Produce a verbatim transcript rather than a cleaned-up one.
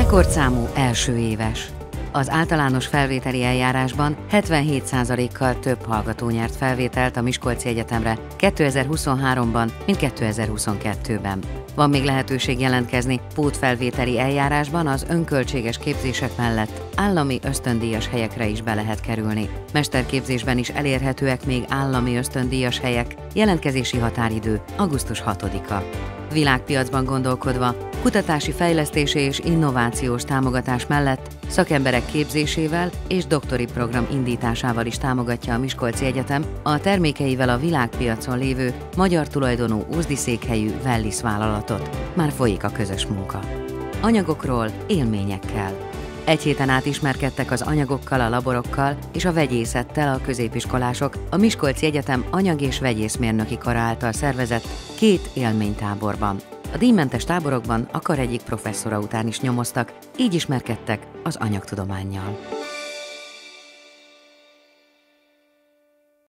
Rekordszámú első éves. Az általános felvételi eljárásban hetvenhét százalékkal több hallgató nyert felvételt a Miskolci Egyetemre kétezer-huszonháromban, mint kétezer-huszonkettőben. Van még lehetőség jelentkezni pótfelvételi eljárásban, az önköltséges képzések mellett állami ösztöndíjas helyekre is be lehet kerülni. Mesterképzésben is elérhetőek még állami ösztöndíjas helyek, jelentkezési határidő augusztus hatodika. Világpiacban gondolkodva, kutatási, fejlesztési és innovációs támogatás mellett szakemberek képzésével és doktori program indításával is támogatja a Miskolci Egyetem a termékeivel a világpiacon lévő magyar tulajdonú ózdi-székhelyű Wellis vállalatot. Már folyik a közös munka. Anyagokról, élményekkel. Egy héten át ismerkedtek az anyagokkal, a laborokkal és a vegyészettel a középiskolások a Miskolci Egyetem anyag- és vegyészmérnöki kara által szervezett két élménytáborban. A díjmentes táborokban a kar egyik professzora után is nyomoztak, így ismerkedtek az anyagtudománnyal.